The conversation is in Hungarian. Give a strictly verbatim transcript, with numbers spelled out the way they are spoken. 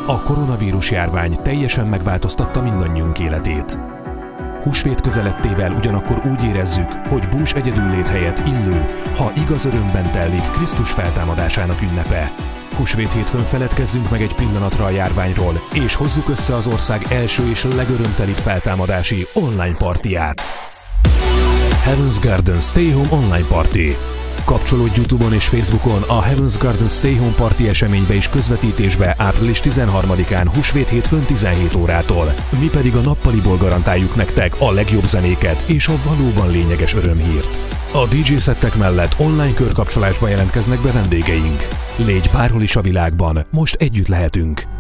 A koronavírus járvány teljesen megváltoztatta mindannyiunk életét. Húsvét közelettével ugyanakkor úgy érezzük, hogy bús egyedüllét helyett illő, ha igaz örömben tellik Krisztus feltámadásának ünnepe. Húsvét hétfőn feledkezzünk meg egy pillanatra a járványról, és hozzuk össze az ország első és legörömtelibb feltámadási online partiját. Heaven's Garden Stay Home Online Party. Kapcsolódj YouTube-on és Facebookon a Heaven's Garden Stay Home Party eseménybe és közvetítésbe április tizenharmadikán húsvét hétfőn tizenhét órától. Mi pedig a nappaliból garantáljuk nektek a legjobb zenéket és a valóban lényeges örömhírt. A dé dzsé szettek mellett online körkapcsolásba jelentkeznek be vendégeink. Légy bárhol is a világban, most együtt lehetünk.